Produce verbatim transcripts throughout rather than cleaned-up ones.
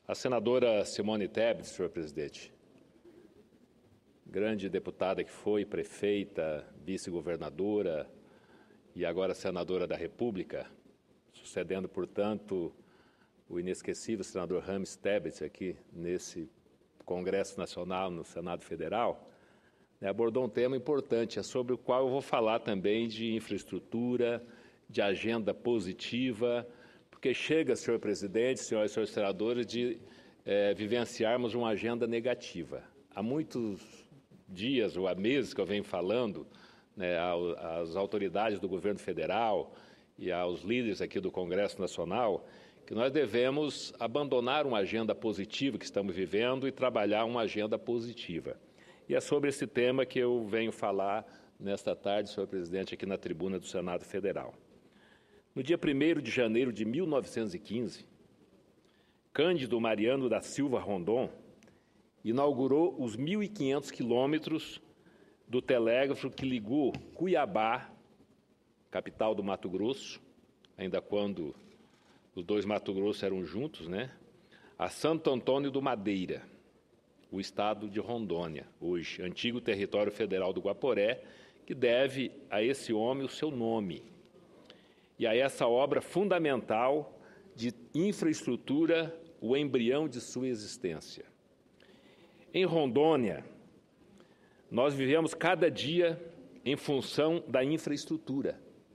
A senadora Simone Tebet, senhor presidente, grande deputada que foi, prefeita, vice-governadora e agora senadora da República, sucedendo, portanto, o inesquecível senador Rames Tebet aqui nesse Congresso Nacional, no Senado Federal, né, abordou um tema importante, é sobre o qual eu vou falar também de infraestrutura, de agenda positiva, porque chega, senhor presidente, senhoras e senhores senadores, de é, vivenciarmos uma agenda negativa. Há muitos dias ou há meses que eu venho falando, né, às autoridades do governo federal e aos líderes aqui do Congresso Nacional, que nós devemos abandonar uma agenda positiva que estamos vivendo e trabalhar uma agenda positiva. E é sobre esse tema que eu venho falar nesta tarde, senhor presidente, aqui na tribuna do Senado Federal. No dia primeiro de janeiro de mil novecentos e quinze, Cândido Mariano da Silva Rondon inaugurou os mil e quinhentos quilômetros do telégrafo que ligou Cuiabá, capital do Mato Grosso, ainda quando os dois Mato Grosso eram juntos, né, a Santo Antônio do Madeira, o estado de Rondônia, hoje, antigo território federal do Guaporé, que deve a esse homem o seu nome. E a essa obra fundamental de infraestrutura, o embrião de sua existência. Em Rondônia, nós vivemos cada dia em função da infraestrutura,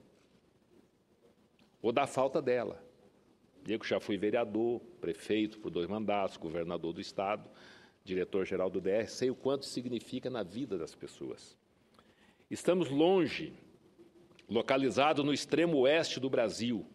ou da falta dela. Eu que já fui vereador, prefeito por dois mandatos, governador do Estado, diretor-geral do D R, sei o quanto significa na vida das pessoas. Estamos longe, localizado no extremo oeste do Brasil.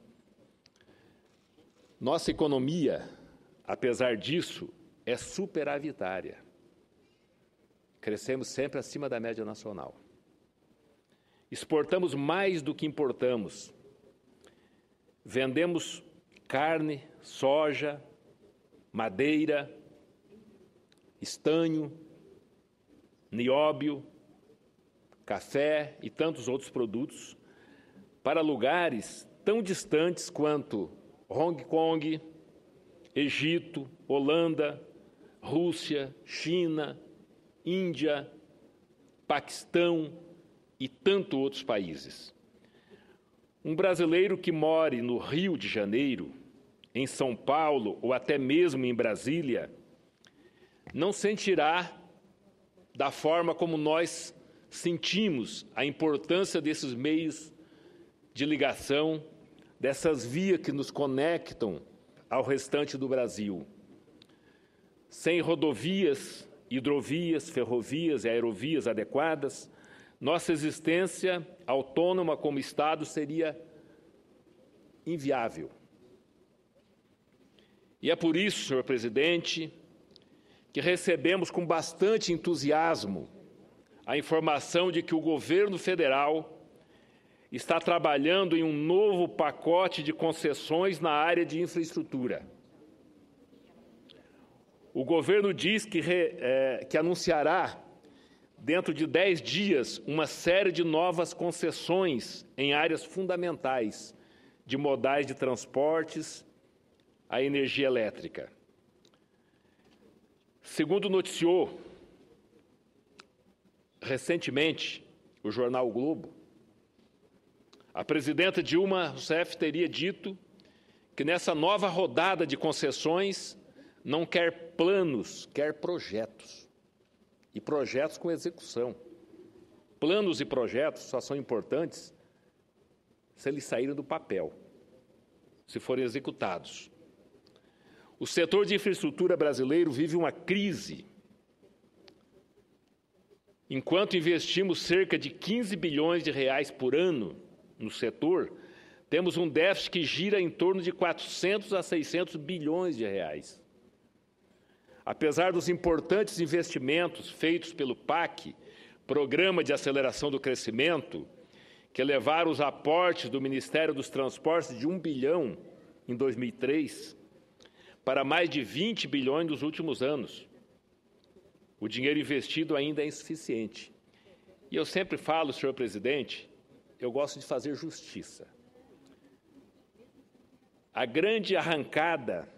Nossa economia, apesar disso, é superavitária. Crescemos sempre acima da média nacional. Exportamos mais do que importamos. Vendemos carne, soja, madeira, estanho, nióbio, café e tantos outros produtos para lugares tão distantes quanto Hong Kong, Egito, Holanda, Rússia, China, Índia, Paquistão e tantos outros países. Um brasileiro que more no Rio de Janeiro, em São Paulo ou até mesmo em Brasília, não sentirá da forma como nós sentimos a importância desses meios de ligação, dessas vias que nos conectam ao restante do Brasil. Sem rodovias, hidrovias, ferrovias e aerovias adequadas, nossa existência autônoma como Estado seria inviável. E é por isso, senhor presidente, que recebemos com bastante entusiasmo a informação de que o governo federal está trabalhando em um novo pacote de concessões na área de infraestrutura. O governo diz que, re, é, que anunciará, dentro de dez dias, uma série de novas concessões em áreas fundamentais de modais de transportes à energia elétrica. Segundo noticiou recentemente o jornal o Globo, a presidenta Dilma Rousseff teria dito que nessa nova rodada de concessões não quer planos, quer projetos. E projetos com execução. Planos e projetos só são importantes se eles saírem do papel, se forem executados. O setor de infraestrutura brasileiro vive uma crise. Enquanto investimos cerca de quinze bilhões de reais por ano no setor, temos um déficit que gira em torno de quatrocentos a seiscentos bilhões de reais. Apesar dos importantes investimentos feitos pelo P A C, Programa de Aceleração do Crescimento, que levaram os aportes do Ministério dos Transportes de um bilhão em dois mil e três para mais de vinte bilhões nos últimos anos, o dinheiro investido ainda é insuficiente. E eu sempre falo, senhor presidente, eu gosto de fazer justiça. A grande arrancada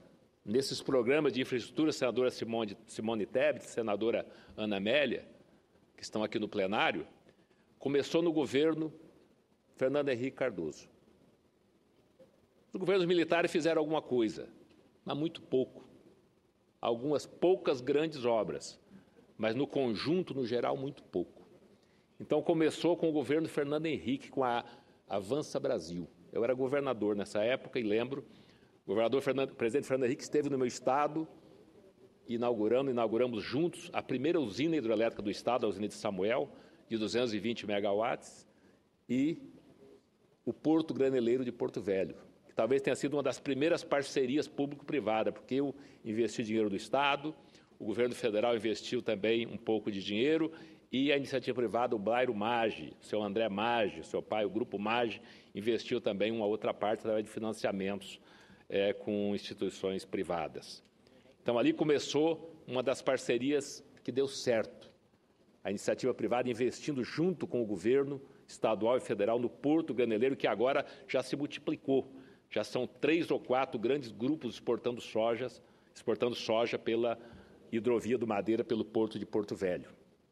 nesses programas de infraestrutura, a senadora Simone, Simone Tebet, senadora Ana Amélia, que estão aqui no plenário, começou no governo Fernando Henrique Cardoso. Os governos militares fizeram alguma coisa, mas muito pouco. Algumas poucas grandes obras, mas no conjunto, no geral, muito pouco. Então, começou com o governo Fernando Henrique, com a Avança Brasil. Eu era governador nessa época e lembro, o governador Fernando, o presidente Fernando Henrique esteve no meu estado, inaugurando, inauguramos juntos a primeira usina hidrelétrica do estado, a usina de Samuel, de duzentos e vinte megawatts, e o Porto Graneleiro de Porto Velho, que talvez tenha sido uma das primeiras parcerias público-privada, porque eu investi dinheiro do estado, o governo federal investiu também um pouco de dinheiro, e a iniciativa privada, o Blairo Maggi, o seu André Maggi, o seu pai, o Grupo Maggi, investiu também uma outra parte através de financiamentos é, com instituições privadas. Então, ali começou uma das parcerias que deu certo. A iniciativa privada investindo junto com o governo estadual e federal no Porto Graneleiro, que agora já se multiplicou. Já são três ou quatro grandes grupos exportando sojas, exportando soja pela hidrovia do Madeira, pelo Porto de Porto Velho.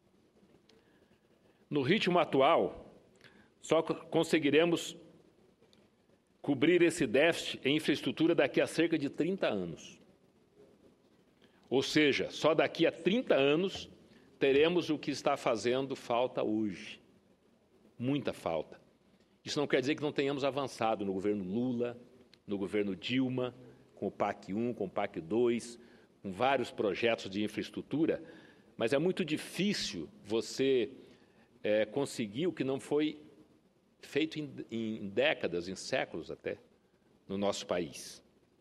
No ritmo atual, só conseguiremos cobrir esse déficit em infraestrutura daqui a cerca de trinta anos. Ou seja, só daqui a trinta anos teremos o que está fazendo falta hoje. Muita falta. Isso não quer dizer que não tenhamos avançado no governo Lula, no governo Dilma, com o PAC um, com o PAC dois, com vários projetos de infraestrutura, mas é muito difícil você é, conseguir o que não foi feito em, em décadas, em séculos até, no nosso país.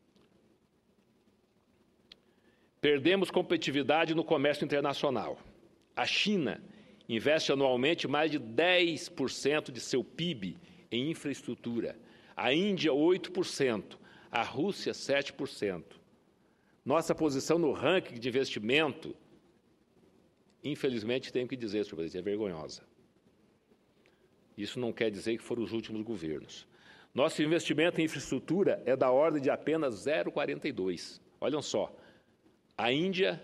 Perdemos competitividade no comércio internacional. A China investe anualmente mais de dez por cento de seu P I B em infraestrutura. A Índia, oito por cento. A Rússia, sete por cento. Nossa posição no ranking de investimento, infelizmente, tenho que dizer, senhor presidente, é vergonhosa. Isso não quer dizer que foram os últimos governos. Nosso investimento em infraestrutura é da ordem de apenas zero vírgula quarenta e dois. Olhem só, a Índia,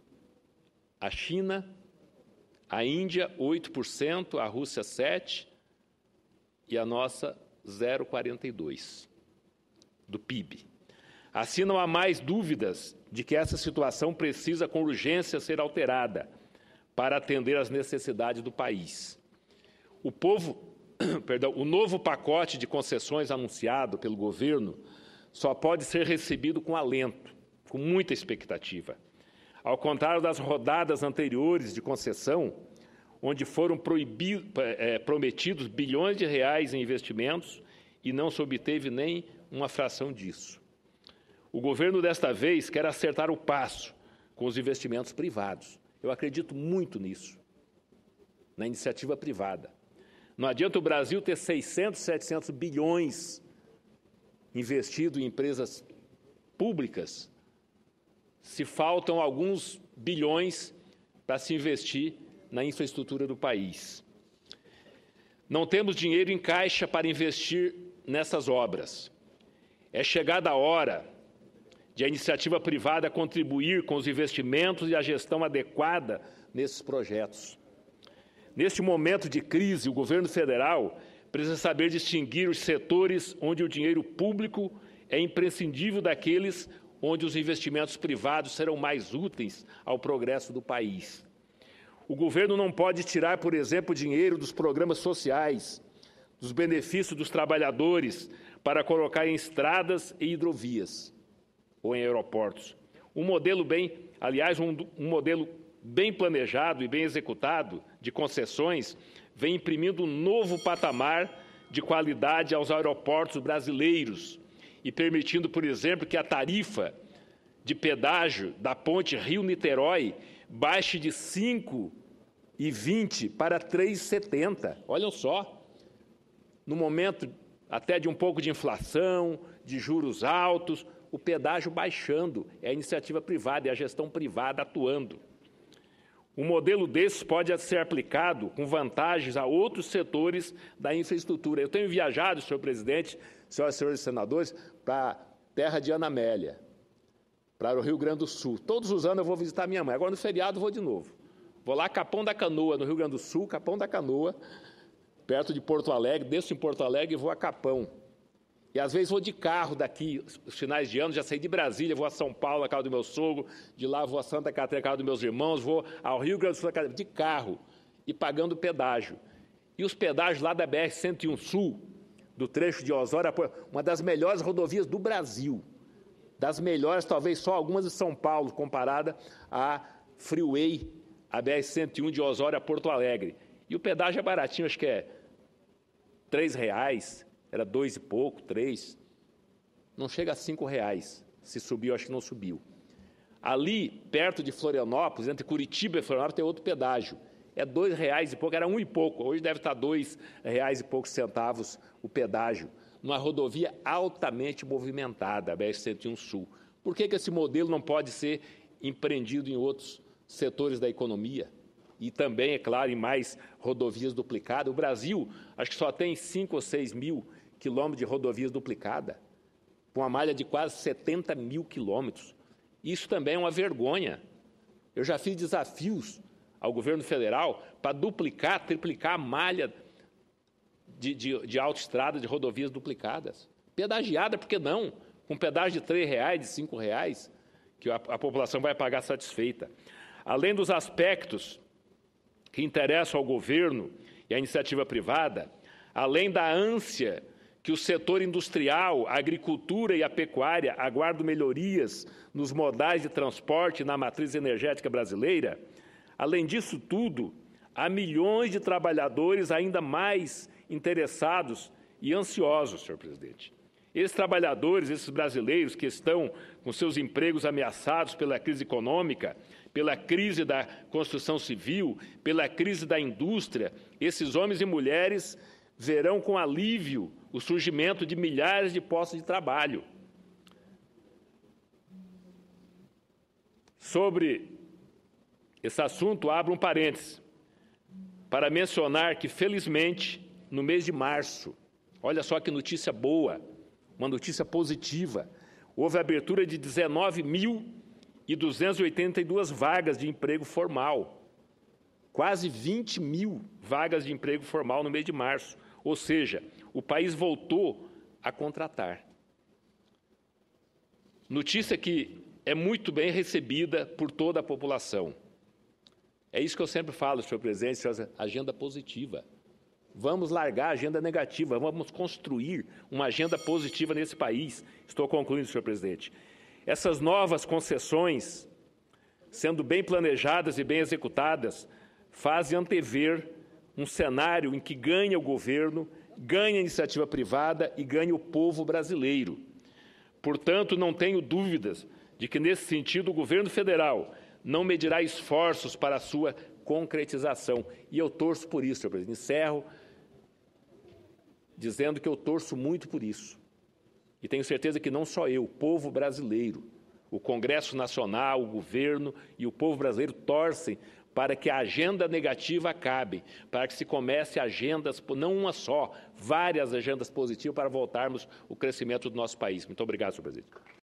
a China, a Índia, oito por cento, a Rússia, sete por cento, e a nossa, zero vírgula quarenta e dois do P I B. Assim, não há mais dúvidas de que essa situação precisa, com urgência, ser alterada para atender às necessidades do país. O povo, perdão, o novo pacote de concessões anunciado pelo governo só pode ser recebido com alento, com muita expectativa. Ao contrário das rodadas anteriores de concessão, onde foram proibido, é, prometidos bilhões de reais em investimentos e não se obteve nem uma fração disso. O governo, desta vez, quer acertar o passo com os investimentos privados. Eu acredito muito nisso, na iniciativa privada. Não adianta o Brasil ter seiscentos, setecentos bilhões investido em empresas públicas se faltam alguns bilhões para se investir na infraestrutura do país. Não temos dinheiro em caixa para investir nessas obras. É chegada a hora de a iniciativa privada contribuir com os investimentos e a gestão adequada nesses projetos. Neste momento de crise, o governo federal precisa saber distinguir os setores onde o dinheiro público é imprescindível daqueles onde os investimentos privados serão mais úteis ao progresso do país. O governo não pode tirar, por exemplo, dinheiro dos programas sociais, dos benefícios dos trabalhadores, para colocar em estradas e hidrovias ou em aeroportos. Um modelo bem, aliás, um, um modelo bem planejado e bem executado de concessões vem imprimindo um novo patamar de qualidade aos aeroportos brasileiros e permitindo, por exemplo, que a tarifa de pedágio da ponte Rio-Niterói baixe de cinco reais e vinte centavos para três reais e setenta centavos. Olhem só, no momento até de um pouco de inflação, de juros altos, o pedágio baixando, é a iniciativa privada, é a gestão privada atuando. Um modelo desses pode ser aplicado com vantagens a outros setores da infraestrutura. Eu tenho viajado, senhor presidente, senhoras e senhores senadores, para a terra de Ana Amélia, para o Rio Grande do Sul. Todos os anos eu vou visitar minha mãe. Agora, no feriado, vou de novo. Vou lá, Capão da Canoa, no Rio Grande do Sul, Capão da Canoa, perto de Porto Alegre, desço em Porto Alegre e vou a Capão. E às vezes vou de carro daqui, os finais de ano, já saí de Brasília, vou a São Paulo, na casa do meu sogro, de lá vou a Santa Catarina, na casa dos meus irmãos, vou ao Rio Grande do Sul, de carro, e pagando pedágio. E os pedágios lá da B R cento e um Sul, do trecho de Osório, uma das melhores rodovias do Brasil, das melhores, talvez só algumas de São Paulo, comparada à Freeway, a B R cento e um de Osório a Porto Alegre. E o pedágio é baratinho, acho que é três reais, era dois e pouco, três. Não chega a cinco reais. Se subiu, acho que não subiu. Ali, perto de Florianópolis, entre Curitiba e Florianópolis, tem outro pedágio. É dois reais e pouco, era um e pouco. Hoje deve estar dois reais e poucos centavos o pedágio. Numa rodovia altamente movimentada, a B R cento e um Sul. Por que que esse modelo não pode ser empreendido em outros setores da economia? E também, é claro, em mais rodovias duplicadas. O Brasil, acho que só tem cinco ou seis mil quilômetros de rodovias duplicadas, com uma malha de quase setenta mil quilômetros. Isso também é uma vergonha. Eu já fiz desafios ao governo federal para duplicar, triplicar a malha de, de, de autoestrada, de rodovias duplicadas. Pedagiada, por que não? Com pedágio de três reais, de cinco reais, que a, a população vai pagar satisfeita. Além dos aspectos que interessam ao governo e à iniciativa privada, além da ânsia que o setor industrial, a agricultura e a pecuária aguardam melhorias nos modais de transporte na matriz energética brasileira, além disso tudo, há milhões de trabalhadores ainda mais interessados e ansiosos, senhor presidente. Esses trabalhadores, esses brasileiros que estão com seus empregos ameaçados pela crise econômica, pela crise da construção civil, pela crise da indústria, esses homens e mulheres verão com alívio o surgimento de milhares de postos de trabalho. Sobre esse assunto, abro um parênteses para mencionar que, felizmente, no mês de março, olha só que notícia boa, uma notícia positiva, houve a abertura de dezenove mil e duzentas e oitenta e duas vagas de emprego formal, quase vinte mil vagas de emprego formal no mês de março, ou seja, o país voltou a contratar. Notícia que é muito bem recebida por toda a população. É isso que eu sempre falo, senhor presidente, agenda positiva. Vamos largar a agenda negativa, vamos construir uma agenda positiva nesse país. Estou concluindo, senhor presidente. Essas novas concessões, sendo bem planejadas e bem executadas, fazem antever um cenário em que ganha o governo, ganha a iniciativa privada e ganha o povo brasileiro. Portanto, não tenho dúvidas de que, nesse sentido, o governo federal não medirá esforços para a sua concretização. E eu torço por isso, senhor presidente. Encerro dizendo que eu torço muito por isso. E tenho certeza que não só eu, o povo brasileiro, o Congresso Nacional, o governo e o povo brasileiro torcem para que a agenda negativa acabe, para que se comece agendas, não uma só, várias agendas positivas para voltarmos o crescimento do nosso país. Muito obrigado, senhor presidente.